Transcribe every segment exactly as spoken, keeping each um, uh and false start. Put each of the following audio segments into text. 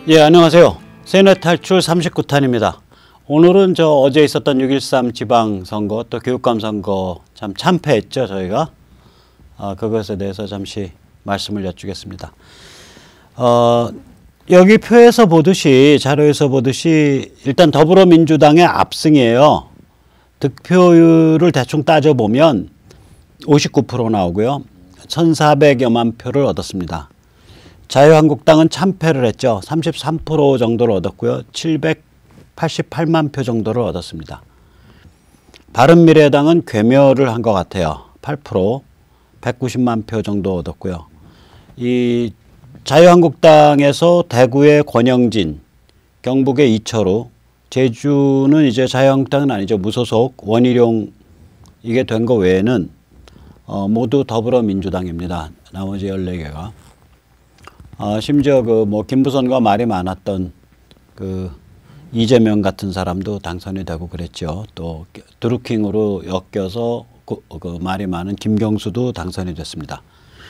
예, 안녕하세요. 세뇌 탈출 삼십구 탄입니다. 오늘은 저 어제 있었던 육 일삼 지방선거 또 교육감 선거 참 참패했죠, 저희가. 아, 그것에 대해서 잠시 말씀을 여쭈겠습니다. 어, 여기 표에서 보듯이, 자료에서 보듯이 일단 더불어민주당의 압승이에요. 득표율을 대충 따져보면 오십구 퍼센트 나오고요. 천사백여만 표를 얻었습니다. 자유한국당은 참패를 했죠. 삼십삼 퍼센트 정도를 얻었고요. 칠백팔십팔만 표 정도를 얻었습니다. 바른미래당은 괴멸을 한 것 같아요. 팔 퍼센트, 백구십만 표 정도 얻었고요. 이 자유한국당에서 대구의 권영진, 경북의 이철우, 제주는 이제 자유한국당은 아니죠. 무소속 원희룡 이게 된 거 외에는 어, 모두 더불어민주당입니다. 나머지 열네 개가. 어, 심지어 그 뭐 김부선과 말이 많았던 그 이재명 같은 사람도 당선이 되고 그랬죠. 또 드루킹으로 엮여서 그, 그 말이 많은 김경수도 당선이 됐습니다.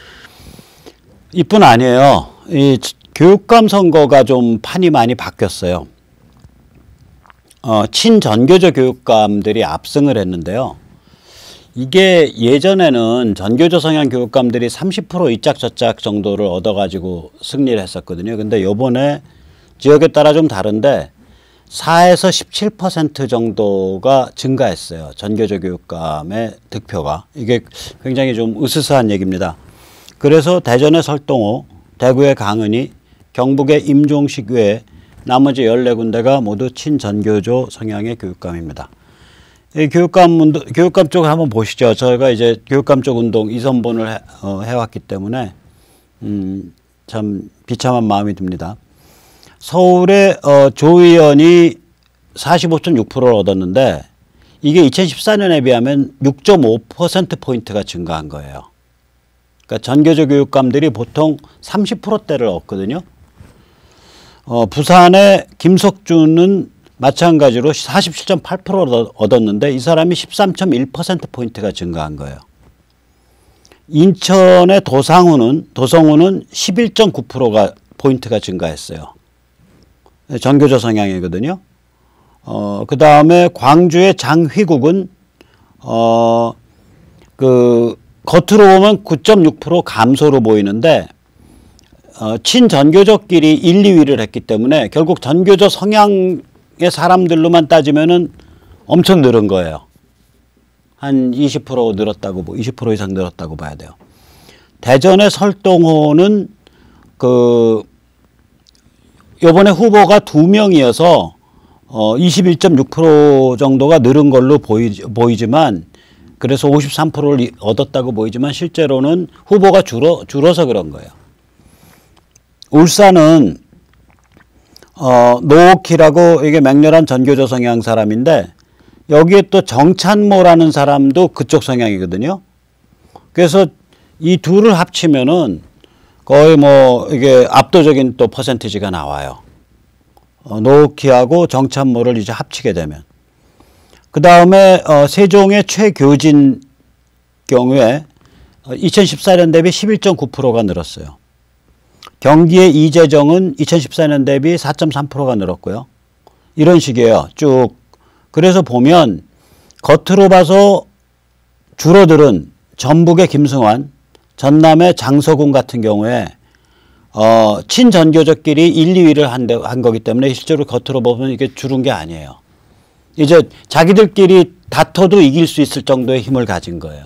이뿐 아니에요. 이 교육감 선거가 좀 판이 많이 바뀌었어요. 어, 친전교조 교육감들이 압승을 했는데요. 이게 예전에는 전교조 성향 교육감들이 삼십 퍼센트 이짝 저짝 정도를 얻어가지고 승리를 했었거든요. 근데 요번에 지역에 따라 좀 다른데 사에서 십칠 퍼센트 정도가 증가했어요. 전교조 교육감의 득표가. 이게 굉장히 좀 으스스한 얘기입니다. 그래서 대전의 설동호, 대구의 강은희, 경북의 임종식 외에 나머지 열네 군데가 모두 친전교조 성향의 교육감입니다. 이 교육감 운동, 교육감 쪽을 한번 보시죠. 저희가 이제 교육감 쪽 운동 이선본을 해, 어, 해왔기 때문에, 음, 참 비참한 마음이 듭니다. 서울의, 어, 조 의원이 사십오 점 육 퍼센트를 얻었는데, 이게 이천십사 년에 비하면 육 점 오 퍼센트 포인트가 증가한 거예요. 그러니까 전교조 교육감들이 보통 삼십 퍼센트대를 얻거든요. 어, 부산의 김석준은 마찬가지로 사십칠 점 팔 퍼센트 얻었는데 이 사람이 십삼 점 일 퍼센트 포인트가 증가한 거예요. 인천의 도상우는, 도성우는 십일 점 구 퍼센트가 포인트가 증가했어요. 전교조 성향이거든요. 어, 그 다음에 광주의 장휘국은, 어, 그, 겉으로 보면 구 점 육 퍼센트 감소로 보이는데, 어, 친전교조끼리 일, 이 위를 했기 때문에 결국 전교조 성향 사람들로만 따지면은 엄청 늘은 거예요. 한 이십 퍼센트 늘었다고, 이십 퍼센트 이상 늘었다고 봐야 돼요. 대전의 설동호는 그, 요번에 후보가 두 명이어서 어, 이십일 점 육 퍼센트 정도가 늘은 걸로 보이, 보이지만 그래서 오십삼 퍼센트를 얻었다고 보이지만 실제로는 후보가 줄어, 줄어서 그런 거예요. 울산은 어, 노옥희라고 이게 맹렬한 전교조 성향 사람인데 여기에 또 정찬모라는 사람도 그쪽 성향이거든요. 그래서 이 둘을 합치면은 거의 뭐 이게 압도적인 또 퍼센티지가 나와요. 어, 노옥희하고 정찬모를 이제 합치게 되면. 그 다음에 어, 세종의 최교진 경우에 어, 이천십사 년 대비 십일 점 구 퍼센트가 늘었어요. 경기의 이재정은 이천십사 년 대비 사 점 삼 퍼센트가 늘었고요. 이런 식이에요. 쭉. 그래서 보면 겉으로 봐서 줄어들은 전북의 김승환, 전남의 장서군 같은 경우에 어, 친전교조끼리 일, 이 위를 한, 데, 한 거기 때문에 실제로 겉으로 보면 이게 줄은 게 아니에요. 이제 자기들끼리 다퉈도 이길 수 있을 정도의 힘을 가진 거예요.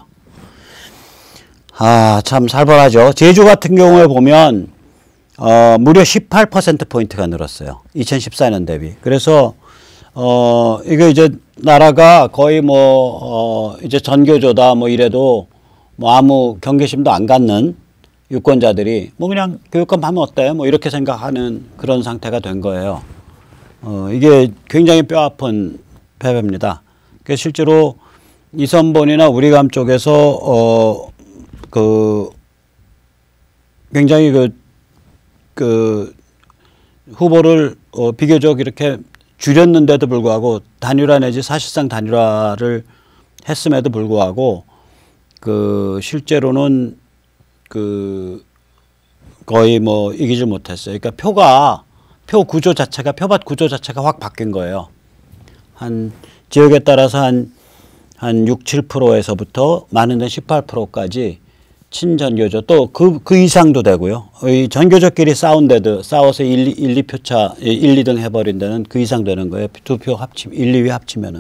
아, 참 살벌하죠. 제주 같은 경우에 보면 어, 무려 십팔 퍼센트 포인트가 늘었어요. 이천십사 년 대비. 그래서, 어, 이게 이제 나라가 거의 뭐, 어, 이제 전교조다 뭐 이래도 뭐 아무 경계심도 안 갖는 유권자들이 뭐 그냥 교육감 하면 어때? 뭐 이렇게 생각하는 그런 상태가 된 거예요. 어, 이게 굉장히 뼈아픈 패배입니다. 그래서 실제로 이선본이나 우리감 쪽에서, 어, 그, 굉장히 그, 그 후보를 어, 비교적 이렇게 줄였는데도 불구하고 단일화 내지 사실상 단일화를 했음에도 불구하고 그 실제로는 그 거의 뭐 이기지 못했어요. 그러니까 표가 표 구조 자체가, 표밭 구조 자체가 확 바뀐 거예요. 한 지역에 따라서 한, 한 육, 칠 퍼센트에서부터 많은 데는 십팔 퍼센트까지 친전교조, 또 그, 그 이상도 되고요. 이 전교조끼리 싸운 데도, 싸워서 일, 이 표 차, 일, 이 등 해버린 데는 그 이상 되는 거예요. 두 표 합치, 일, 이 위 합치면은.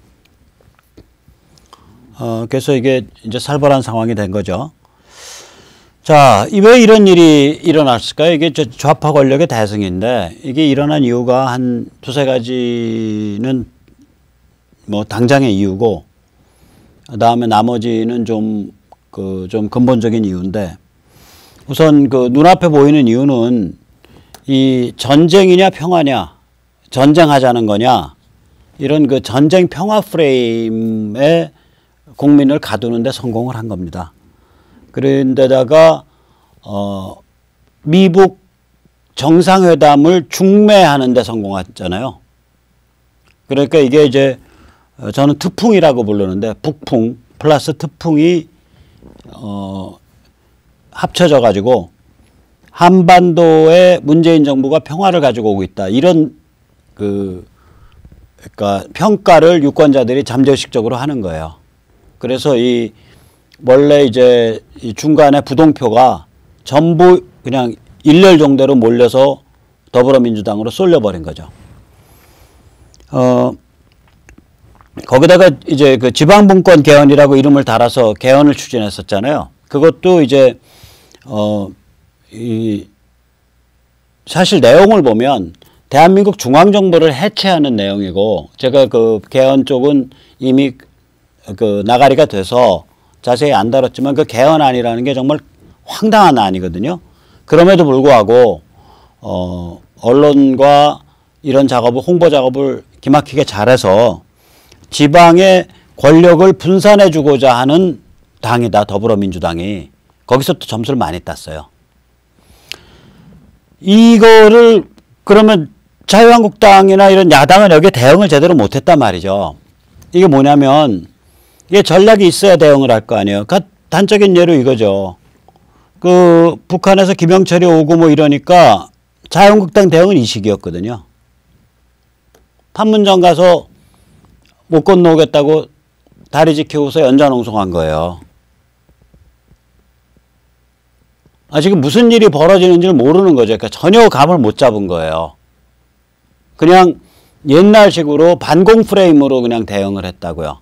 어, 그래서 이게 이제 살벌한 상황이 된 거죠. 자, 왜 이런 일이 일어났을까요? 이게 좌파 권력의 대승인데, 이게 일어난 이유가 한 두세 가지는 뭐 당장의 이유고, 그 다음에 나머지는 좀, 그, 좀 근본적인 이유인데, 우선 그 눈앞에 보이는 이유는 이 전쟁이냐 평화냐, 전쟁하자는 거냐, 이런 그 전쟁 평화 프레임에 국민을 가두는데 성공을 한 겁니다. 그런데다가 어, 미북 정상회담을 중매하는 데 성공했잖아요. 그러니까 이게 이제 저는 특풍이라고 부르는데, 북풍 플러스 특풍이 어, 합쳐져 가지고 한반도에 문재인 정부가 평화를 가지고 오고 있다, 이런 그 그러니까 평가를 유권자들이 잠재의식적으로 하는 거예요. 그래서 이 원래 이제 이 중간에 부동표가 전부 그냥 일렬 정도로 몰려서 더불어민주당으로 쏠려버린 거죠. 어, 거기다가 이제 그 지방분권 개헌이라고 이름을 달아서 개헌을 추진했었잖아요. 그것도 이제, 어, 이, 사실 내용을 보면 대한민국 중앙정부를 해체하는 내용이고, 제가 그 개헌 쪽은 이미 그 나가리가 돼서 자세히 안 다뤘지만, 그 개헌안이라는 게 정말 황당한 안이거든요. 그럼에도 불구하고 어, 언론과 이런 작업을, 홍보 작업을 기막히게 잘해서 지방의 권력을 분산해 주고자 하는 당이다, 더불어민주당이. 거기서 또 점수를 많이 땄어요. 이거를 그러면 자유한국당이나 이런 야당은 여기에 대응을 제대로 못했단 말이죠. 이게 뭐냐면, 이게 전략이 있어야 대응을 할 거 아니에요. 단적인 예로 이거죠. 그 북한에서 김영철이 오고 뭐 이러니까 자유한국당 대응은 이 식이었거든요. 판문점 가서 못 건너오겠다고 다리 지키고서 연좌농송한 거예요. 아, 지금 무슨 일이 벌어지는지를 모르는 거죠. 그러니까 전혀 감을 못 잡은 거예요. 그냥 옛날식으로 반공 프레임으로 그냥 대응을 했다고요.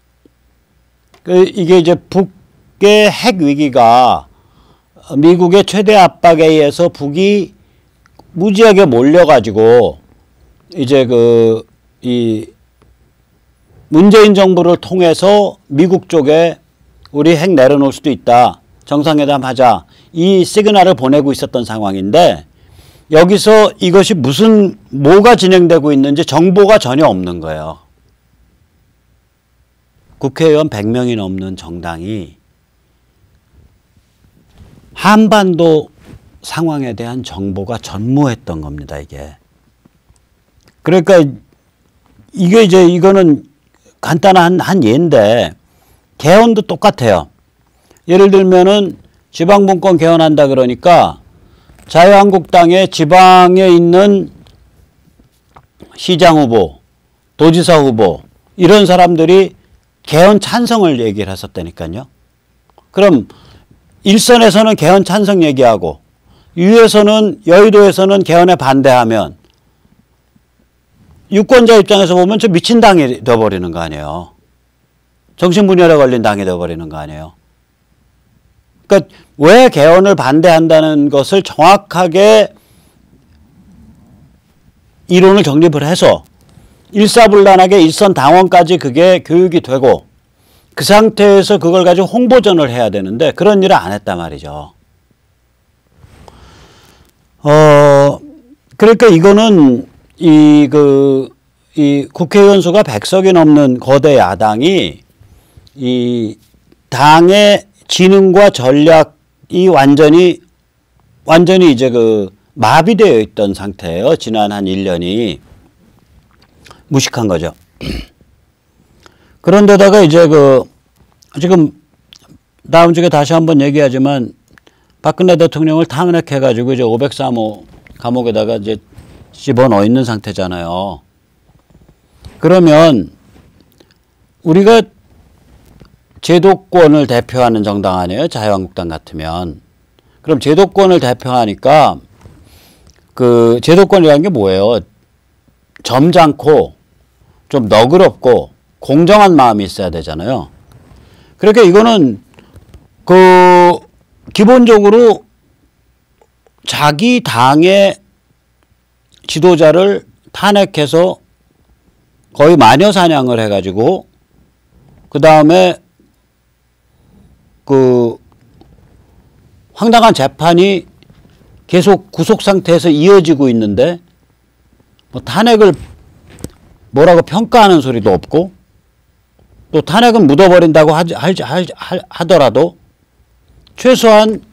그 이게 이제 북의 핵 위기가 미국의 최대 압박에 의해서 북이 무지하게 몰려가지고 이제 그 이 문재인 정부를 통해서 미국 쪽에 우리 핵 내려놓을 수도 있다, 정상회담 하자, 이 시그널을 보내고 있었던 상황인데, 여기서 이것이 무슨 뭐가 진행되고 있는지 정보가 전혀 없는 거예요. 국회의원 백 명이 넘는 정당이 한반도 상황에 대한 정보가 전무했던 겁니다, 이게. 그러니까 이게 이제 이거는 간단한 한 예인데, 개헌도 똑같아요. 예를 들면은 지방분권 개헌한다 그러니까 자유한국당의 지방에 있는 시장 후보, 도지사 후보, 이런 사람들이 개헌 찬성을 얘기를 했었다니까요. 그럼 일선에서는 개헌 찬성 얘기하고, 위에서는, 여의도에서는 개헌에 반대하면 유권자 입장에서 보면 저 미친 당이 되어버리는 거 아니에요. 정신분열에 걸린 당이 되어버리는 거 아니에요. 그러니까 왜 개헌을 반대한다는 것을 정확하게 이론을 정립을 해서 일사불란하게 일선 당원까지 그게 교육이 되고, 그 상태에서 그걸 가지고 홍보전을 해야 되는데 그런 일을 안 했단 말이죠. 어, 그러니까 이거는 이, 그, 이 국회의원 수가 백 석이 넘는 거대 야당이 이 당의 지능과 전략이 완전히, 완전히 이제 그 마비되어 있던 상태예요. 지난 한 일 년이. 무식한 거죠. 그런데다가 이제 그 지금 다음 주에 다시 한번 얘기하지만, 박근혜 대통령을 탄핵해가지고 이제 오백삼 호 감옥에다가 이제 집어넣어 있는 상태잖아요. 그러면 우리가 제도권을 대표하는 정당 아니에요? 자유한국당 같으면. 그럼 제도권을 대표하니까 그 제도권이라는 게 뭐예요? 점잖고 좀 너그럽고 공정한 마음이 있어야 되잖아요. 그러니까 이거는 그 기본적으로 자기 당의 지도자를 탄핵해서 거의 마녀 사냥을 해가지고 그 다음에 그 황당한 재판이 계속 구속 상태에서 이어지고 있는데 뭐 탄핵을 뭐라고 평가하는 소리도 없고 또 탄핵은 묻어버린다고 하, 하, 하, 하더라도 최소한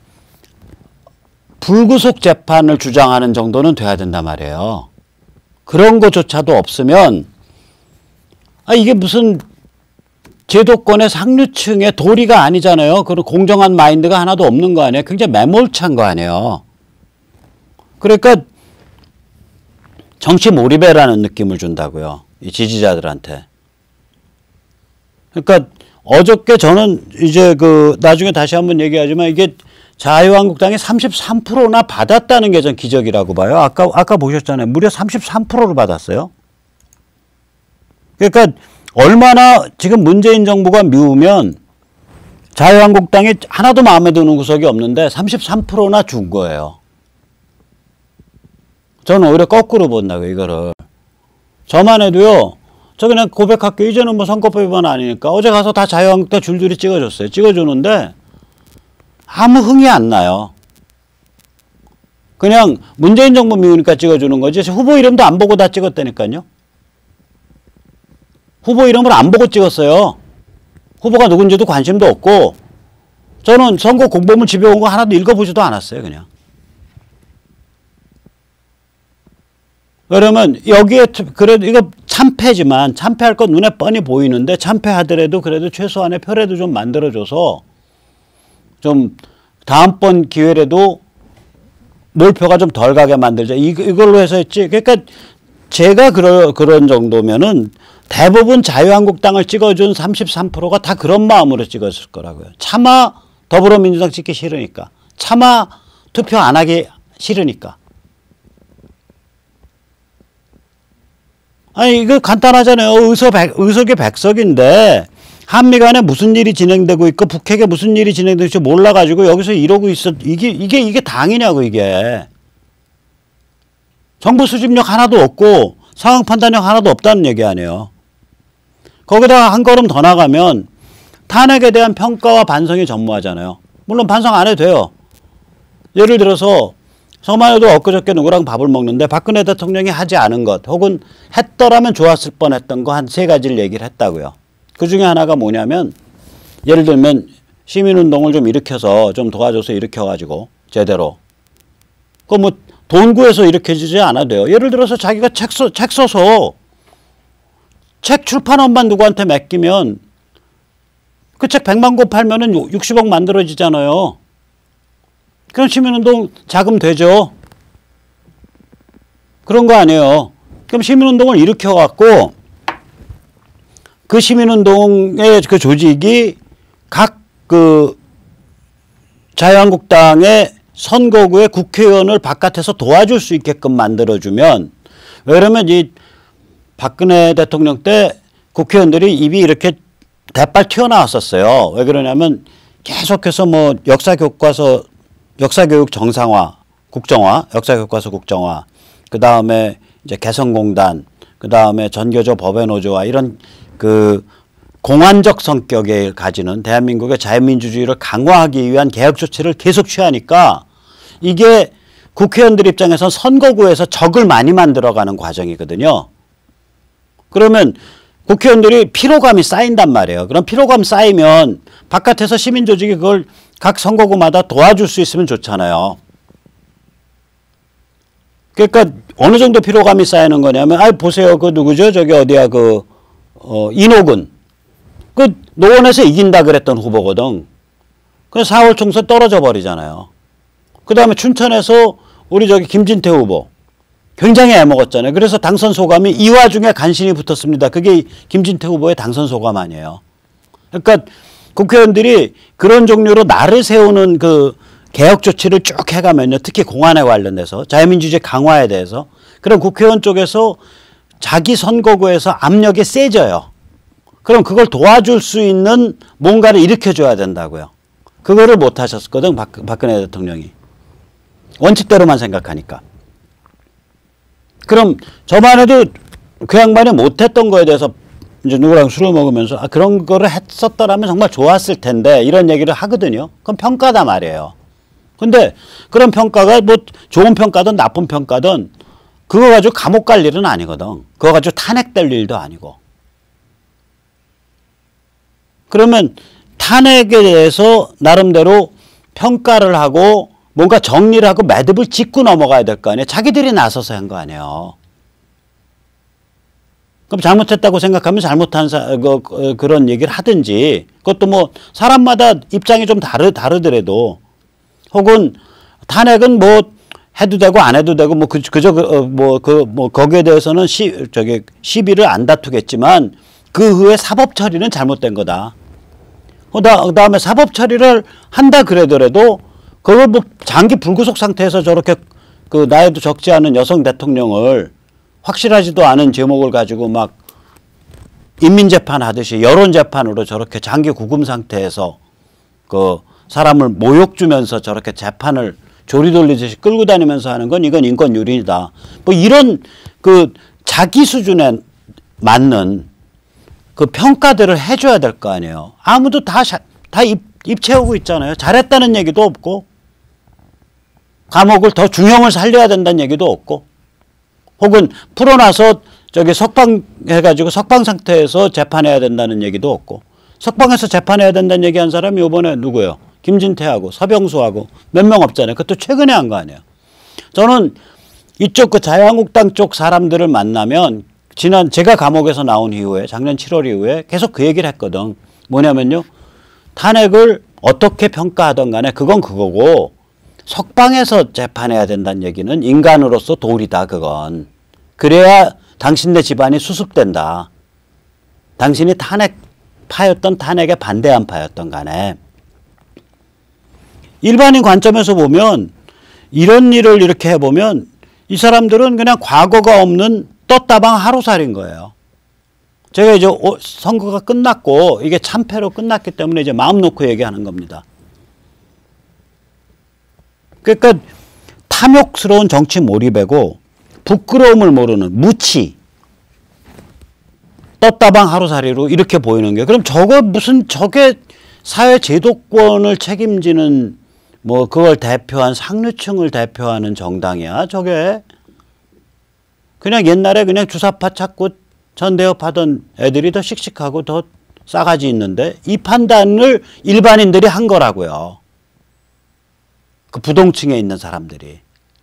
불구속 재판을 주장하는 정도는 돼야 된단 말이에요. 그런 것조차도 없으면 아 이게 무슨 제도권의 상류층의 도리가 아니잖아요. 그런 공정한 마인드가 하나도 없는 거 아니에요. 굉장히 매몰찬 거 아니에요. 그러니까 정치 몰입해라는 느낌을 준다고요. 이 지지자들한테. 그러니까 어저께 저는 이제 그 나중에 다시 한번 얘기하지만 이게 자유한국당이 삼십삼 퍼센트나 받았다는 게 전 기적이라고 봐요. 아까 아까 보셨잖아요. 무려 삼십삼 퍼센트를 받았어요. 그러니까 얼마나 지금 문재인 정부가 미우면 자유한국당이 하나도 마음에 드는 구석이 없는데 삼십삼 퍼센트나 준 거예요. 저는 오히려 거꾸로 본다고요, 이거를. 저만 해도요, 저 그냥 고백할게요. 이제는 뭐 선거법 위반 아니니까. 어제 가서 다 자유한국당 줄줄이 찍어줬어요. 찍어주는데 아무 흥이 안 나요. 그냥 문재인 정부 미우니까 찍어주는 거지. 후보 이름도 안 보고 다 찍었다니까요. 후보 이름을 안 보고 찍었어요. 후보가 누군지도 관심도 없고 저는 선거 공보문 집에 온 거 하나도 읽어보지도 않았어요. 그냥. 그러면 여기에 그래도 이거 참패지만 참패할 건 눈에 뻔히 보이는데 참패하더라도 그래도 최소한의 표라도 좀 만들어줘서 좀 다음번 기회라도 몰표가 좀 덜 가게 만들자. 이, 이걸로 해서 했지. 그러니까 제가 그러, 그런 정도면은 대부분 자유한국당을 찍어준 삼십삼 퍼센트가 다 그런 마음으로 찍었을 거라고요. 차마 더불어민주당 찍기 싫으니까. 차마 투표 안 하기 싫으니까. 아니 이거 간단하잖아요. 의석 백, 의석이 백석인데 한미 간에 무슨 일이 진행되고 있고 북핵에 무슨 일이 진행될지 몰라가지고 여기서 이러고 있어. 이게 이게 이게 당이냐고 이게. 정부 수집력 하나도 없고 상황 판단력 하나도 없다는 얘기 아니에요. 거기다가 한 걸음 더 나가면 탄핵에 대한 평가와 반성이 전무하잖아요. 물론 반성 안 해도 돼요. 예를 들어서 저만 해도 엊그저께 누구랑 밥을 먹는데 박근혜 대통령이 하지 않은 것 혹은 했더라면 좋았을 뻔했던 거 한 세 가지를 얘기를 했다고요. 그중에 하나가 뭐냐면 예를 들면 시민운동을 좀 일으켜서 좀 도와줘서 일으켜가지고 제대로 그 뭐 돈 구해서 일으켜지지 않아도 돼요. 예를 들어서 자기가 책, 써, 책 써서 책 출판원만 누구한테 맡기면 그 책 백만 권 팔면은 육십억 만들어지잖아요. 그럼 시민운동 자금 되죠. 그런 거 아니에요. 그럼 시민운동을 일으켜갖고 그 시민운동의 그 조직이 각 그 자유한국당의 선거구의 국회의원을 바깥에서 도와줄 수 있게끔 만들어주면 왜냐면 이 박근혜 대통령 때 국회의원들이 입이 이렇게 대빨 튀어나왔었어요. 왜 그러냐면 계속해서 뭐 역사교과서 역사교육 정상화, 국정화, 역사교과서 국정화, 그 다음에 이제 개성공단, 그 다음에 전교조 법외노조와 이런 그 공안적 성격을 가지는 대한민국의 자유민주주의를 강화하기 위한 개혁 조치를 계속 취하니까 이게 국회의원들 입장에서 선거구에서 적을 많이 만들어가는 과정이거든요. 그러면 국회의원들이 피로감이 쌓인단 말이에요. 그럼 피로감 쌓이면 바깥에서 시민조직이 그걸 각 선거구마다 도와줄 수 있으면 좋잖아요. 그러니까 어느 정도 피로감이 쌓이는 거냐면 아 보세요. 그 누구죠? 저기 어디야 그 어, 이노근. 그 노원에서 이긴다 그랬던 후보거든. 그 사월 총선 떨어져 버리잖아요. 그 다음에 춘천에서 우리 저기 김진태 후보. 굉장히 애먹었잖아요. 그래서 당선 소감이 이 와중에 간신히 붙었습니다. 그게 김진태 후보의 당선 소감 아니에요. 그러니까 국회의원들이 그런 종류로 나를 세우는 그 개혁 조치를 쭉 해가면요. 특히 공안에 관련돼서 자유민주주의 강화에 대해서 그럼 국회의원 쪽에서 자기 선거구에서 압력이 세져요. 그럼 그걸 도와줄 수 있는 뭔가를 일으켜줘야 된다고요. 그거를 못 하셨거든, 박, 박근혜 대통령이. 원칙대로만 생각하니까. 그럼 저만 해도 그 양반이 못했던 거에 대해서 이제 누구랑 술을 먹으면서 아, 그런 거를 했었더라면 정말 좋았을 텐데 이런 얘기를 하거든요. 그럼 평가다 말이에요. 근데 그런 평가가 뭐 좋은 평가든 나쁜 평가든 그거 가지고 감옥 갈 일은 아니거든. 그거 가지고 탄핵될 일도 아니고. 그러면 탄핵에 대해서 나름대로 평가를 하고 뭔가 정리를 하고 매듭을 짚고 넘어가야 될 거 아니에요. 자기들이 나서서 한 거 아니에요. 그럼 잘못했다고 생각하면 잘못한 사, 그, 그런 얘기를 하든지 그것도 뭐 사람마다 입장이 좀 다르, 다르더라도 혹은 탄핵은 뭐 해도 되고 안 해도 되고 뭐 그, 그저 뭐 그 뭐 거기에 대해서는 시, 저기 시비를 안 다투겠지만 그 후에 사법 처리는 잘못된 거다. 그 다음에 사법 처리를 한다 그러더라도 그걸 뭐 장기 불구속 상태에서 저렇게 그 나이도 적지 않은 여성 대통령을 확실하지도 않은 제목을 가지고 막 인민재판 하듯이 여론재판으로 저렇게 장기 구금 상태에서 그 사람을 모욕 주면서 저렇게 재판을 조리 돌리듯이 끌고 다니면서 하는 건 이건 인권 유린이다. 뭐 이런 그 자기 수준에 맞는 그 평가들을 해줘야 될 거 아니에요. 아무도 다, 다 입, 입 채우고 있잖아요. 잘했다는 얘기도 없고 감옥을 더 중형을 살려야 된다는 얘기도 없고 혹은 풀어놔서 저기 석방 해가지고 석방 상태에서 재판해야 된다는 얘기도 없고 석방해서 재판해야 된다는 얘기한 사람이 이번에 누구예요? 김진태하고 서병수하고 몇 명 없잖아요. 그것도 최근에 한 거 아니에요. 저는 이쪽 그 자유한국당 쪽 사람들을 만나면 지난 제가 감옥에서 나온 이후에 작년 칠월 이후에 계속 그 얘기를 했거든. 뭐냐면요. 탄핵을 어떻게 평가하던 간에 그건 그거고 석방해서 재판해야 된다는 얘기는 인간으로서 도리다 그건. 그래야 당신네 집안이 수습된다. 당신이 탄핵파였던 탄핵에 반대한 파였던 간에. 일반인 관점에서 보면 이런 일을 이렇게 해보면 이 사람들은 그냥 과거가 없는 떴다방 하루살인 거예요. 제가 이제 선거가 끝났고 이게 참패로 끝났기 때문에 이제 마음 놓고 얘기하는 겁니다. 그러니까 탐욕스러운 정치 몰입이고 부끄러움을 모르는 무치 떴다방 하루살이로 이렇게 보이는 게 그럼 저거 무슨 저게 사회 제도권을 책임지는 뭐 그걸 대표한 상류층을 대표하는 정당이야 저게. 그냥 옛날에 그냥 주사파 찾고 전대협 하던 애들이 더 씩씩하고 더 싸가지 있는데 이 판단을 일반인들이 한 거라고요. 그 부동층에 있는 사람들이.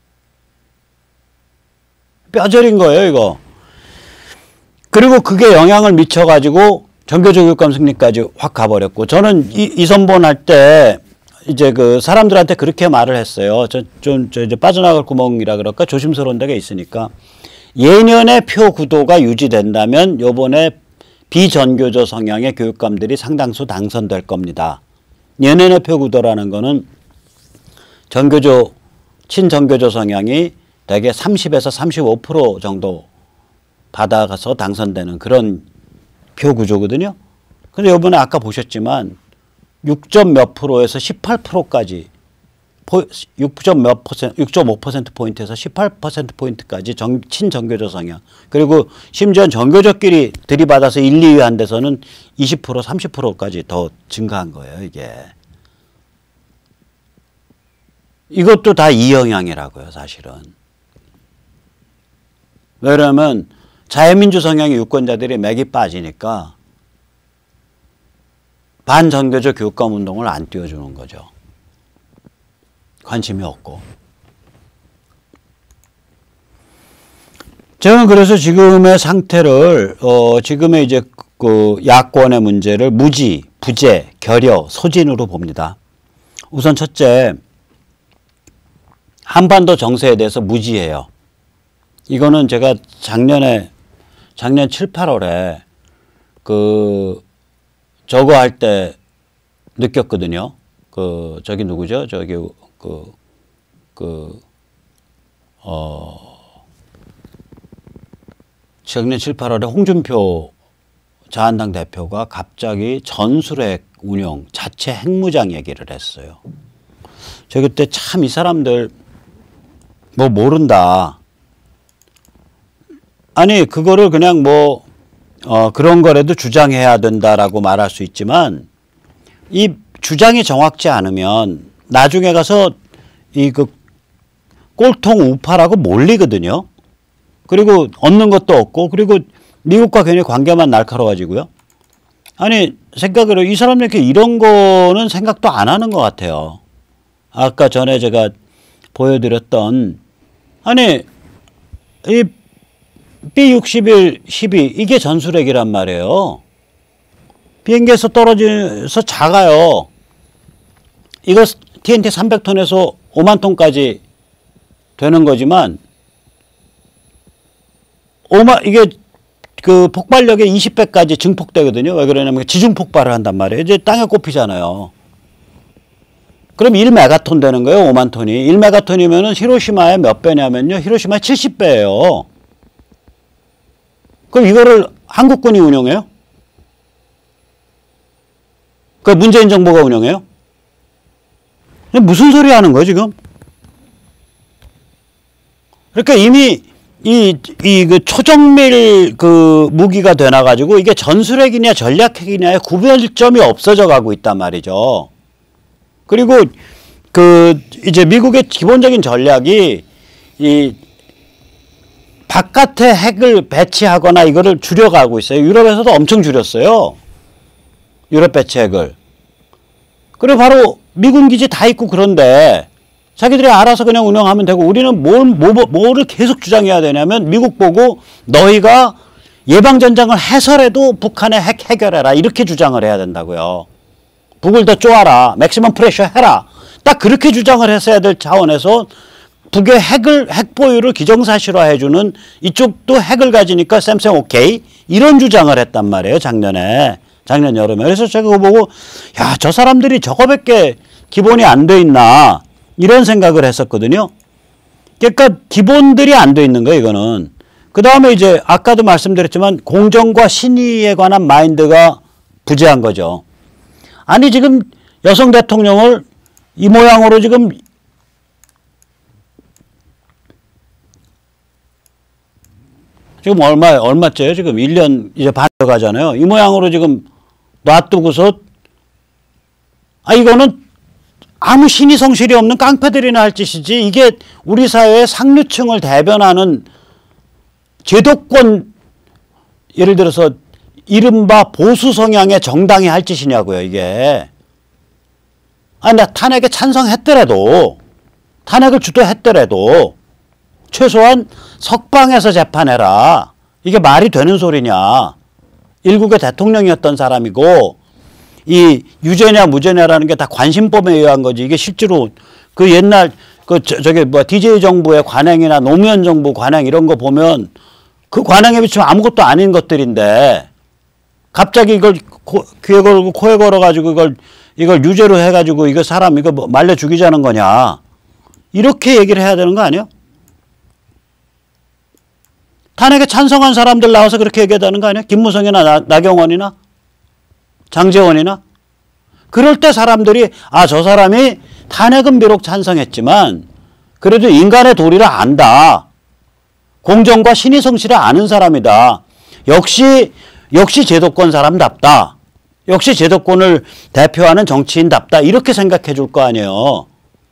뼈저린 거예요 이거. 그리고 그게 영향을 미쳐가지고 전교조 교육감 승리까지 확 가버렸고 저는 이, 이선본 할 때 이제 그 사람들한테 그렇게 말을 했어요. 저, 좀, 저 이제 빠져나갈 구멍이라 그럴까 조심스러운 데가 있으니까. 예년의 표 구도가 유지된다면 요번에 비전교조 성향의 교육감들이 상당수 당선될 겁니다. 예년의 표 구도라는 거는 전교조, 친전교조 성향이 대개 삼십에서 삼십오 퍼센트 정도 받아가서 당선되는 그런 표 구조거든요. 근데 요번에 아까 보셨지만 육 점 몇 프로에서 십팔 퍼센트까지 육 점 몇 퍼센트, 육 점 오 퍼센트 포인트에서 십팔 퍼센트 포인트까지 정, 친정교조 성향. 그리고 심지어 정교조끼리 들이받아서 일, 이 위 한 데서는 이십 퍼센트, 삼십 퍼센트까지 더 증가한 거예요, 이게. 이것도 다 이 영향이라고요, 사실은. 왜냐하면 자유민주 성향의 유권자들이 맥이 빠지니까 반전교조 교육감 운동을 안 띄워주는 거죠. 관심이 없고. 저는 그래서 지금의 상태를, 어, 지금의 이제 그 야권의 문제를 무지, 부재, 결여, 소진으로 봅니다. 우선 첫째, 한반도 정세에 대해서 무지해요. 이거는 제가 작년에 작년 칠, 팔월에 그 저거 할 때 느꼈거든요. 그 저기 누구죠? 저기 그 그 어 작년 칠, 팔월에 홍준표 자한당 대표가 갑자기 전술핵 운용 자체 핵무장 얘기를 했어요. 저 그때 참 이 사람들 뭐 모른다. 아니 그거를 그냥 뭐 어 그런 거라도 주장해야 된다라고 말할 수 있지만 이 주장이 정확치 않으면 나중에 가서 이 그 꼴통 우파라고 몰리거든요. 그리고 얻는 것도 없고 그리고 미국과 괜히 관계만 날카로워지고요. 아니 생각으로 이 사람들께 이런 거는 생각도 안 하는 것 같아요. 아까 전에 제가 보여드렸던 아니 이 비 육십일, 십이 이게 전술핵이란 말이에요. 비행기에서 떨어져서 작아요. 이거 티엔티 삼백 톤에서 오만 톤까지 되는 거지만 오만 이게 그 폭발력의 이십 배까지 증폭되거든요. 왜 그러냐면 지중 폭발을 한단 말이에요. 이제 땅에 꼽히잖아요. 그럼 일 메가톤 되는 거예요. 오만 톤이. 일 메가톤이면은 히로시마의 몇 배냐면요. 히로시마의 칠십 배예요. 그럼 이거를 한국군이 운영해요? 그 문재인 정부가 운영해요? 무슨 소리 하는 거예요, 지금? 그러니까 이미 이, 이, 그 초정밀 그 무기가 되나가지고 이게 전술핵이냐 전략핵이냐의 구별점이 없어져 가고 있단 말이죠. 그리고 그 이제 미국의 기본적인 전략이 이 바깥에 핵을 배치하거나 이거를 줄여가고 있어요. 유럽에서도 엄청 줄였어요. 유럽 배치 핵을. 그리고 바로 미군 기지 다 있고 그런데 자기들이 알아서 그냥 운영하면 되고 우리는 뭘, 뭐, 뭐를 계속 주장해야 되냐면 미국 보고 너희가 예방전장을 해서라도 북한의 핵 해결해라. 이렇게 주장을 해야 된다고요. 북을 더 쪼아라. 맥시멈 프레셔 해라. 딱 그렇게 주장을 했어야 될 차원에서 북의 핵을, 핵 보유를 기정사실화해주는 이쪽도 핵을 가지니까 쌤쌤 오케이. 이런 주장을 했단 말이에요. 작년에. 작년 여름에. 그래서 제가 그거 보고 야, 저 사람들이 저거밖에 기본이 안 돼 있나. 이런 생각을 했었거든요. 그러니까 기본들이 안 돼 있는 거예요. 이거는. 그 다음에 이제 아까도 말씀드렸지만 공정과 신의에 관한 마인드가 부재한 거죠. 아니 지금 여성 대통령을 이 모양으로 지금 지금 얼마, 얼마째요? 지금 일 년 이제 반 가잖아요. 이 모양으로 지금 놔두고서, 아, 이거는 아무 신의 성실이 없는 깡패들이나 할 짓이지, 이게 우리 사회의 상류층을 대변하는 제도권, 예를 들어서 이른바 보수 성향의 정당이 할 짓이냐고요, 이게. 아니, 나 탄핵에 찬성했더라도, 탄핵을 주도했더라도, 최소한 석방해서 재판해라. 이게 말이 되는 소리냐. 일국의 대통령이었던 사람이고 이 유죄냐 무죄냐라는 게 다 관심법에 의한 거지. 이게 실제로 그 옛날 그 저, 저기 뭐 디제이 정부의 관행이나 노무현 정부 관행 이런 거 보면 그 관행에 비추면 아무것도 아닌 것들인데 갑자기 이걸 코, 귀에 걸고 코에 걸어가지고 이걸 이걸 유죄로 해가지고 이거 사람 이거 뭐 말려 죽이자는 거냐. 이렇게 얘기를 해야 되는 거 아니에요? 탄핵에 찬성한 사람들 나와서 그렇게 얘기하다는 거 아니야? 김무성이나 나, 나경원이나 장제원이나. 그럴 때 사람들이 아, 저 사람이 탄핵은 비록 찬성했지만 그래도 인간의 도리를 안다. 공정과 신의 성실을 아는 사람이다. 역시 역시 제도권 사람답다. 역시 제도권을 대표하는 정치인답다. 이렇게 생각해 줄 거 아니에요.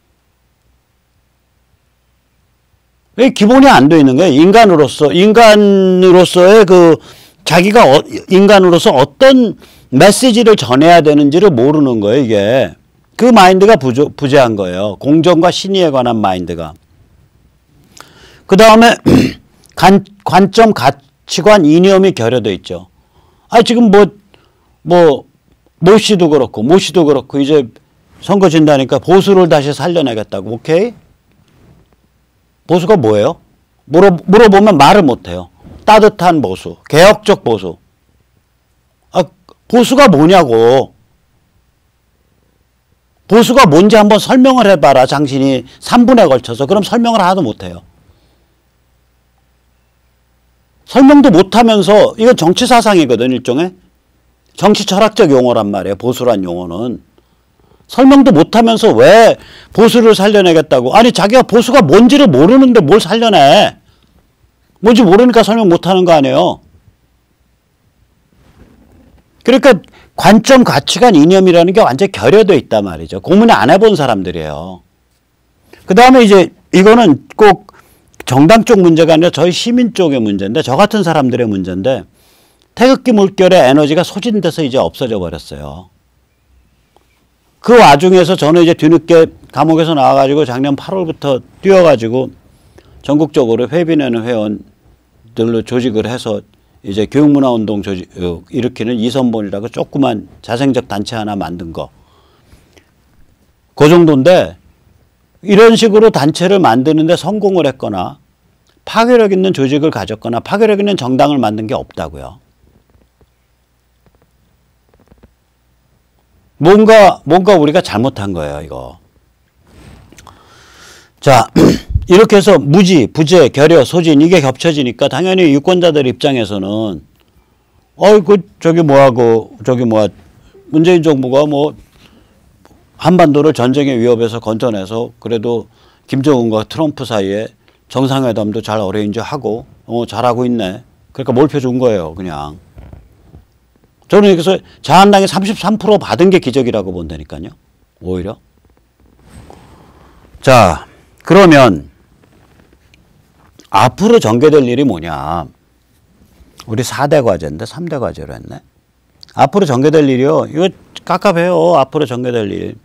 왜 기본이 안 돼 있는 거예요? 인간으로서, 인간으로서의 그, 자기가 어, 인간으로서 어떤 메시지를 전해야 되는지를 모르는 거예요, 이게. 그 마인드가 부조, 부재한 거예요. 공정과 신의에 관한 마인드가. 그 다음에, 관점, 가치관, 이념이 결여돼 있죠. 아, 지금 뭐, 뭐, 모 씨도 그렇고, 모 씨도 그렇고, 이제 선거 진다니까 보수를 다시 살려내겠다고, 오케이? 보수가 뭐예요? 물어, 물어보면 말을 못해요. 따뜻한 보수, 개혁적 보수. 아, 보수가 뭐냐고. 보수가 뭔지 한번 설명을 해봐라. 당신이 삼 분에 걸쳐서. 그럼 설명을 하나도 못해요. 설명도 못하면서 이건 정치사상이거든, 일종의. 정치 철학적 용어란 말이에요. 보수란 용어는. 설명도 못하면서 왜 보수를 살려내겠다고. 아니 자기가 보수가 뭔지를 모르는데 뭘 살려내. 뭔지 모르니까 설명 못하는 거 아니에요. 그러니까 관점, 가치관, 이념이라는 게 완전히 결여되어 있단 말이죠. 고민을 안 해본 사람들이에요. 그 다음에 이제 이거는 꼭 정당 쪽 문제가 아니라 저희 시민 쪽의 문제인데, 저 같은 사람들의 문제인데, 태극기 물결의 에너지가 소진돼서 이제 없어져 버렸어요. 그 와중에서 저는 이제 뒤늦게 감옥에서 나와가지고 작년 팔월부터 뛰어가지고 전국적으로 회비내는 회원들로 조직을 해서 이제 교육문화운동 조직, 일으키는 이선본이라고 조그만 자생적 단체 하나 만든 거. 그 정도인데 이런 식으로 단체를 만드는데 성공을 했거나 파괴력 있는 조직을 가졌거나 파괴력 있는 정당을 만든 게 없다고요. 뭔가, 뭔가 우리가 잘못한 거예요, 이거. 자, 이렇게 해서 무지, 부재, 결여, 소진, 이게 겹쳐지니까 당연히 유권자들 입장에서는, 어이, 그, 저기 뭐하고, 저기 뭐야, 문재인 정부가 뭐, 한반도를 전쟁의 위협에서 건져내서 그래도 김정은과 트럼프 사이에 정상회담도 잘 어레인지 하고, 어, 잘하고 있네. 그러니까 몰표 준 거예요, 그냥. 저는 여기서 자한당이 삼십삼 퍼센트 받은 게 기적이라고 본다니까요. 오히려. 자, 그러면 앞으로 전개될 일이 뭐냐. 우리 사 대 과제인데 삼 대 과제로 했네. 앞으로 전개될 일이요. 이거 깝깝해요. 앞으로 전개될 일.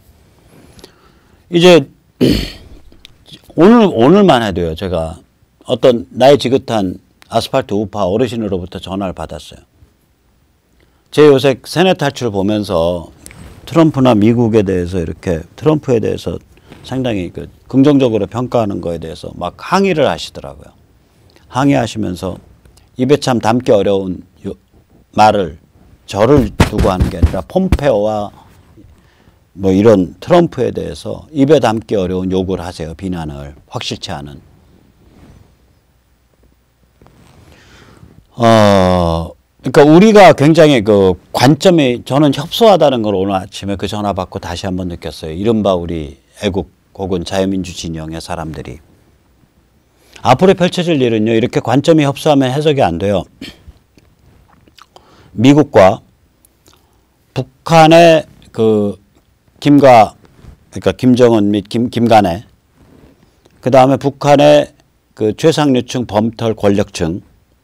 이제 오늘, 오늘만 해도요. 제가 어떤 나의 지긋한 아스팔트 우파 어르신으로부터 전화를 받았어요. 제 요새 세뇌 탈출 보면서 트럼프나 미국에 대해서 이렇게 트럼프에 대해서 상당히 그 긍정적으로 평가하는 거에 대해서 막 항의를 하시더라고요. 항의하시면서 입에 참 담기 어려운 말을 저를 두고 하는 게 아니라 폼페오와 뭐 이런 트럼프에 대해서 입에 담기 어려운 욕을 하세요. 비난을. 확실치 않은. 어, 그러니까 우리가 굉장히 그 관점이 저는 협소하다는 걸 오늘 아침에 그 전화 받고 다시 한번 느꼈어요. 이른바 우리 애국 혹은 자유민주 진영의 사람들이. 앞으로 펼쳐질 일은요. 이렇게 관점이 협소하면 해석이 안 돼요. 미국과 북한의 그 김가 그러니까 김정은 및 김, 김간의 그 다음에 북한의 그 최상류층 범털 권력층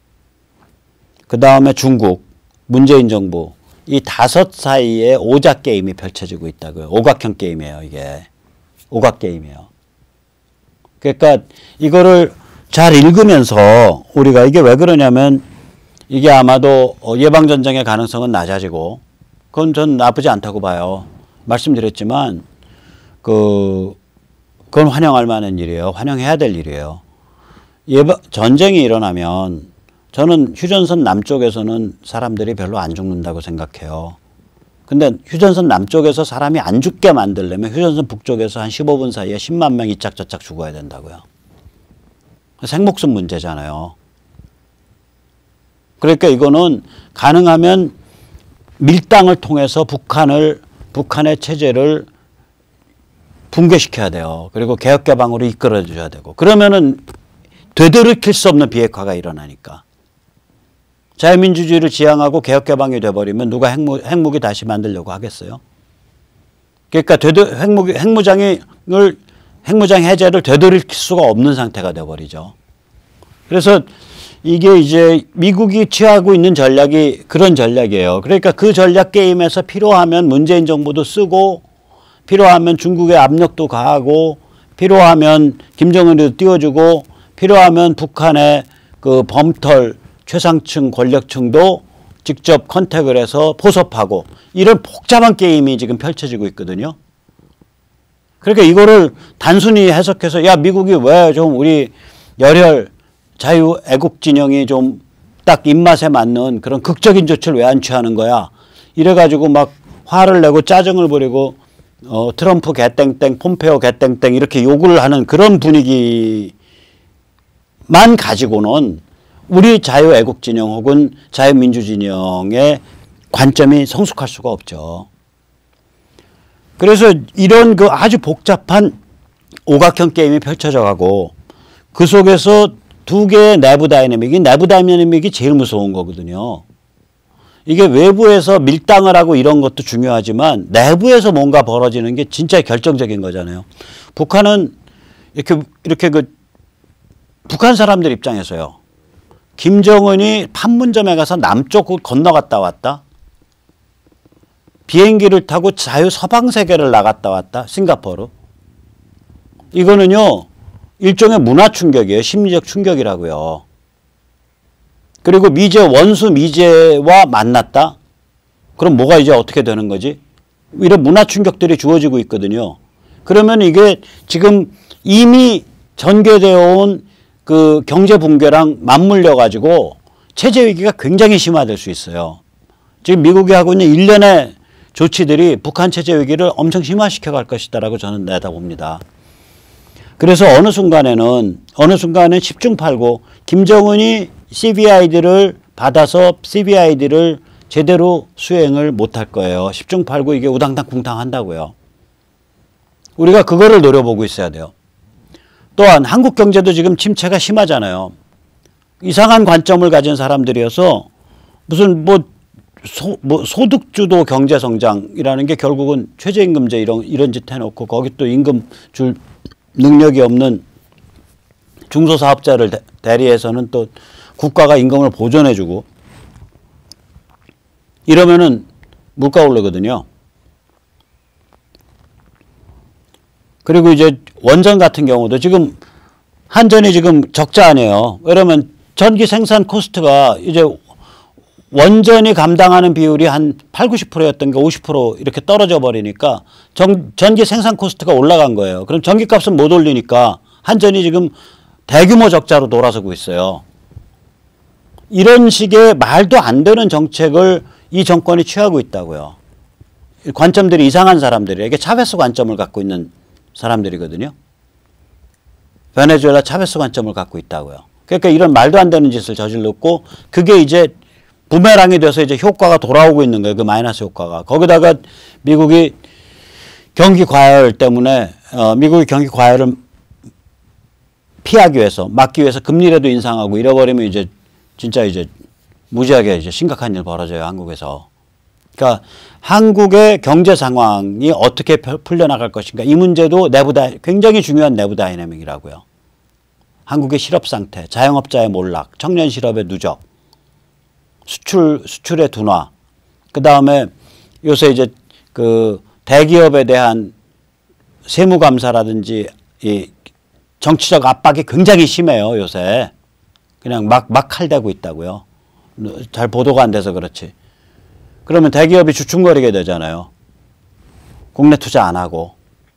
그 다음에 중국, 문재인 정부 이 다섯 사이에 오작 게임이 펼쳐지고 있다고요. 오각형 게임이에요. 이게. 오각 게임이에요. 그러니까 이거를 잘 읽으면서 우리가 이게 왜 그러냐면 이게 아마도 예방전쟁의 가능성은 낮아지고 그건 전 나쁘지 않다고 봐요. 말씀드렸지만 그 그건 환영할 만한 일이에요. 환영해야 될 일이에요. 예방, 전쟁이 일어나면 저는 휴전선 남쪽에서는 사람들이 별로 안 죽는다고 생각해요. 근데 휴전선 남쪽에서 사람이 안 죽게 만들려면 휴전선 북쪽에서 한 십오 분 사이에 십만 명 이짝 저짝 죽어야 된다고요. 생목숨 문제잖아요. 그러니까 이거는 가능하면 밀당을 통해서 북한을, 북한의 체제를 붕괴시켜야 돼요. 그리고 개혁개방으로 이끌어줘야 되고. 그러면은 되돌이킬 수 없는 비핵화가 일어나니까. 자유민주주의를 지향하고 개혁개방이 돼버리면 누가 핵무, 핵무기 다시 만들려고 하겠어요? 그러니까 되도, 핵무기, 핵무장을, 핵무장 해제를 되돌이킬 수가 없는 상태가 돼버리죠. 그래서 이게 이제 미국이 취하고 있는 전략이 그런 전략이에요. 그러니까 그 전략 게임에서 필요하면 문재인 정부도 쓰고 필요하면 중국의 압력도 가하고 필요하면 김정은도 띄워주고 필요하면 북한의 그 범털 최상층 권력층도 직접 컨택을 해서 포섭하고 이런 복잡한 게임이 지금 펼쳐지고 있거든요. 그러니까 이거를 단순히 해석해서 야 미국이 왜 좀 우리 열혈 자유애국 진영이 좀 딱 입맛에 맞는 그런 극적인 조치를 왜 안 취하는 거야. 이래가지고 막 화를 내고 짜증을 부리고 어, 트럼프 개땡땡, 폼페오 개땡땡 이렇게 욕을 하는 그런 분위기만 가지고는 우리 자유애국 진영 혹은 자유민주 진영의 관점이 성숙할 수가 없죠. 그래서 이런 그 아주 복잡한 오각형 게임이 펼쳐져 가고 그 속에서 두 개의 내부 다이내믹이 내부 다이내믹이 제일 무서운 거거든요. 이게 외부에서 밀당을 하고 이런 것도 중요하지만 내부에서 뭔가 벌어지는 게 진짜 결정적인 거잖아요. 북한은 이렇게 이렇게 그 북한 사람들 입장에서요. 김정은이 판문점에 가서 남쪽 건너갔다 왔다. 비행기를 타고 자유 서방 세계를 나갔다 왔다. 싱가포르. 이거는요. 일종의 문화 충격이에요. 심리적 충격이라고요. 그리고 미제 원수 미제와 만났다. 그럼 뭐가 이제 어떻게 되는 거지? 이런 문화 충격들이 주어지고 있거든요. 그러면 이게 지금 이미 전개되어 온 그 경제 붕괴랑 맞물려 가지고 체제 위기가 굉장히 심화될 수 있어요. 지금 미국이 하고 있는 일련의 조치들이 북한 체제 위기를 엄청 심화시켜 갈 것이다라고 저는 내다봅니다. 그래서 어느 순간에는 어느 순간에 십중팔구 김정은이 씨비아이디를 받아서 씨비아이디를 제대로 수행을 못할 거예요. 십중팔구 이게 우당탕 쿵탕 한다고요. 우리가 그거를 노려보고 있어야 돼요. 또한 한국 경제도 지금 침체가 심하잖아요. 이상한 관점을 가진 사람들이어서 무슨 뭐, 소, 뭐 소득주도 경제성장이라는 게 결국은 최저임금제 이런, 이런 짓 해놓고 거기 또 임금 줄 능력이 없는 중소사업자를 대리해서는 또 국가가 임금을 보존해주고 이러면은 물가 오르거든요. 그리고 이제 원전 같은 경우도 지금 한전이 지금 적자 아니에요. 왜냐면 전기 생산 코스트가 이제 원전이 감당하는 비율이 한 팔, 구십 퍼센트였던 게 오십 퍼센트 이렇게 떨어져 버리니까 전, 전기 생산 코스트가 올라간 거예요. 그럼 전기값은 못 올리니까 한전이 지금 대규모 적자로 돌아서고 있어요. 이런 식의 말도 안 되는 정책을 이 정권이 취하고 있다고요. 관점들이 이상한 사람들이에요. 이게 차베스 관점을 갖고 있는 사람들이거든요. 베네수엘라 차베스 관점을 갖고 있다고요. 그러니까 이런 말도 안 되는 짓을 저질렀고 그게 이제 부메랑이 돼서 이제 효과가 돌아오고 있는 거예요. 그 마이너스 효과가. 거기다가 미국이 경기 과열 때문에 어, 미국이 경기 과열을 피하기 위해서 막기 위해서 금리라도 인상하고 이래버리면 이제 진짜 이제 무지하게 이제 심각한 일 벌어져요. 한국에서. 그러니까 한국의 경제 상황이 어떻게 풀려나갈 것인가. 이 문제도 내부 다 굉장히 중요한 내부 다이내믹이라고요. 한국의 실업 상태, 자영업자의 몰락, 청년 실업의 누적, 수출 수출의 둔화. 그 다음에 요새 이제 그 대기업에 대한 세무 감사라든지 이 정치적 압박이 굉장히 심해요. 요새 그냥 막 막 칼대고 있다고요. 잘 보도가 안 돼서 그렇지. 그러면 대기업이 주춤거리게 되잖아요. 국내 투자 안 하고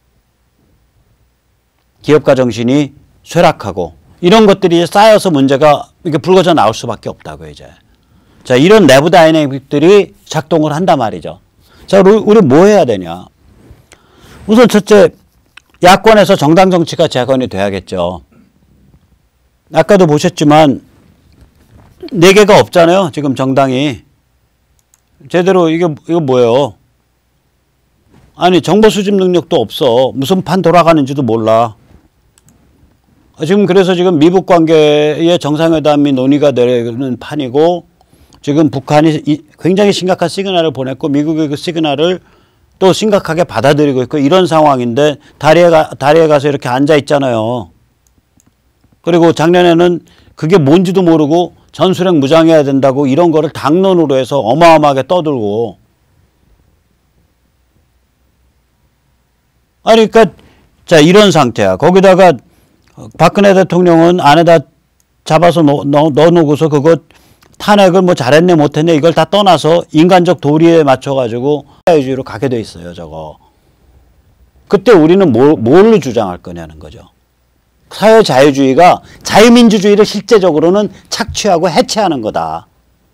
기업가 정신이 쇠락하고 이런 것들이 쌓여서 문제가 이게 불거져 나올 수밖에 없다고요. 이제 자 이런 내부 다이내믹들이 작동을 한단 말이죠. 자 우리, 우리 뭐 해야 되냐. 우선 첫째 야권에서 정당 정치가 재건이 돼야겠죠. 아까도 보셨지만 네 개가 없잖아요. 지금 정당이. 제대로 이게 이거 뭐예요? 아니 정보 수집 능력도 없어. 무슨 판 돌아가는지도 몰라. 지금 그래서 지금 미북 관계의 정상회담이 논의가 되는 판이고 지금 북한이 굉장히 심각한 시그널을 보냈고 미국의 그 시그널을 또 심각하게 받아들이고 있고 이런 상황인데 다리에, 가, 다리에 가서 이렇게 앉아 있잖아요. 그리고 작년에는 그게 뭔지도 모르고 전술핵 무장해야 된다고 이런 거를 당론으로 해서 어마어마하게 떠들고 아니 그러니까 자 이런 상태야. 거기다가 박근혜 대통령은 안에다 잡아서 넣, 넣, 넣어놓고서 그거 탄핵을 뭐 잘했네 못했네 이걸 다 떠나서 인간적 도리에 맞춰가지고 사회주의로 가게 돼 있어요. 저거. 그때 우리는 뭘, 뭘로 주장할 거냐는 거죠. 사회자유주의가 자유민주주의를 실제적으로는 착취하고 해체하는 거다.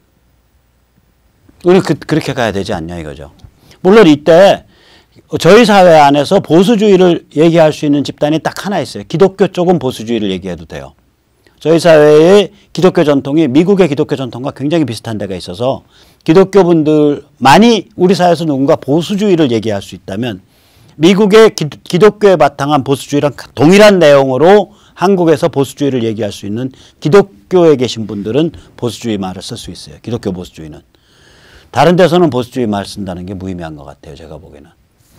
우리 그, 그렇게 가야 되지 않냐 이거죠. 물론 이때 저희 사회 안에서 보수주의를 얘기할 수 있는 집단이 딱 하나 있어요. 기독교 쪽은 보수주의를 얘기해도 돼요. 저희 사회의 기독교 전통이 미국의 기독교 전통과 굉장히 비슷한 데가 있어서 기독교 분들만이 우리 사회에서 누군가 보수주의를 얘기할 수 있다면 미국의 기, 기독교에 바탕한 보수주의랑 동일한 내용으로 한국에서 보수주의를 얘기할 수 있는 기독교에 계신 분들은 보수주의 말을 쓸 수 있어요. 기독교 보수주의는. 다른 데서는 보수주의 말 쓴다는 게 무의미한 것 같아요. 제가 보기에는.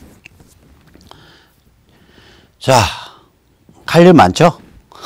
자, 할 일 많죠?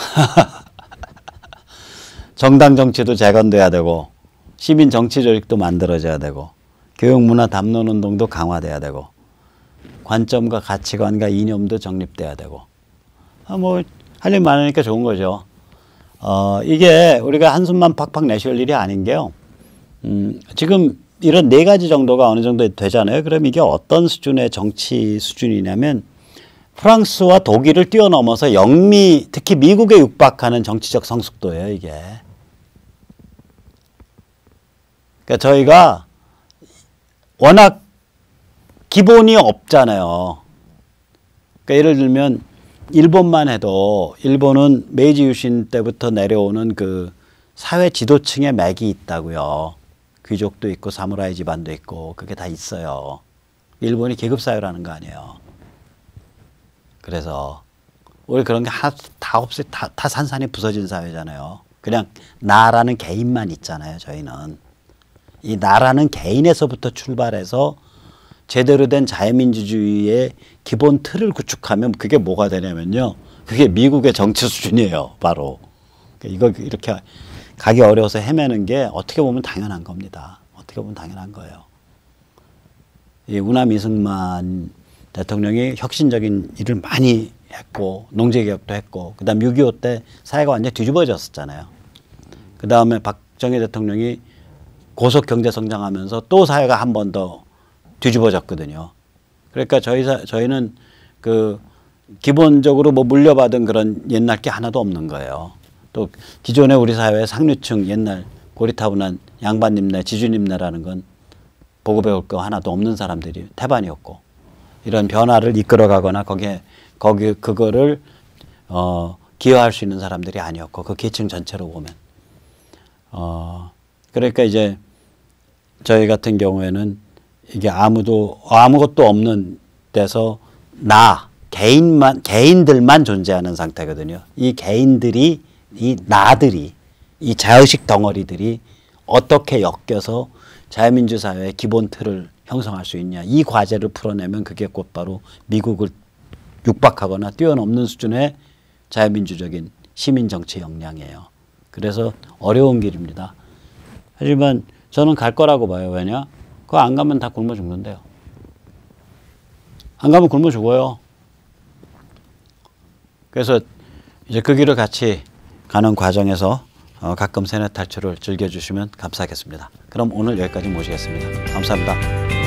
정당 정치도 재건돼야 되고 시민 정치 조직도 만들어져야 되고 교육문화 담론운동도 강화돼야 되고 관점과 가치관과 이념도 정립돼야 되고 아, 뭐 할 일 많으니까 좋은 거죠. 어, 이게 우리가 한숨만 팍팍 내쉴 일이 아닌 게요. 음, 지금 이런 네 가지 정도가 어느 정도 되잖아요. 그럼 이게 어떤 수준의 정치 수준이냐면 프랑스와 독일을 뛰어넘어서 영미, 특히 미국에 육박하는 정치적 성숙도예요, 이게. 그러니까 저희가 워낙 기본이 없잖아요. 그러니까 예를 들면 일본만 해도 일본은 메이지 유신 때부터 내려오는 그 사회 지도층의 맥이 있다고요. 귀족도 있고 사무라이 집안도 있고 그게 다 있어요. 일본이 계급사회라는 거 아니에요. 그래서 우리 그런 게 다 없어요. 다, 다 산산이 부서진 사회잖아요. 그냥 나라는 개인만 있잖아요. 저희는. 이 나라는 개인에서부터 출발해서 제대로 된 자유민주주의의 기본 틀을 구축하면 그게 뭐가 되냐면요. 그게 미국의 정치 수준이에요. 바로. 이거 이렇게 가기 어려워서 헤매는 게 어떻게 보면 당연한 겁니다. 어떻게 보면 당연한 거예요. 이 우남 이승만 대통령이 혁신적인 일을 많이 했고 농지개혁도 했고 그 다음 육이오 때 사회가 완전히 뒤집어졌었잖아요. 그 다음에 박정희 대통령이 고속 경제 성장하면서 또 사회가 한 번 더 뒤집어졌거든요. 그러니까 저희 사, 저희는 그 기본적으로 뭐 물려받은 그런 옛날 게 하나도 없는 거예요. 또 기존의 우리 사회의 상류층 옛날 고리타분한 양반님네 지주님네라는 건 보고 배울 거 하나도 없는 사람들이 태반이었고 이런 변화를 이끌어가거나 거기에 거기 그거를 어, 기여할 수 있는 사람들이 아니었고 그 계층 전체로 보면 어, 그러니까 이제 저희 같은 경우에는 이게 아무도 아무것도 없는 데서 나 개인만 개인들만 존재하는 상태거든요. 이 개인들이 이 나들이 이 자의식 덩어리들이 어떻게 엮여서 자유민주 사회의 기본 틀을 형성할 수 있냐. 이 과제를 풀어내면 그게 곧바로 미국을 육박하거나 뛰어넘는 수준의 자유민주적인 시민정치 역량이에요. 그래서 어려운 길입니다. 하지만 저는 갈 거라고 봐요. 왜냐? 그거 안 가면 다 굶어 죽는데요. 안 가면 굶어 죽어요. 그래서 이제 그 길을 같이 가는 과정에서 어 가끔 세뇌 탈출을 즐겨주시면 감사하겠습니다. 그럼 오늘 여기까지 모시겠습니다. 감사합니다.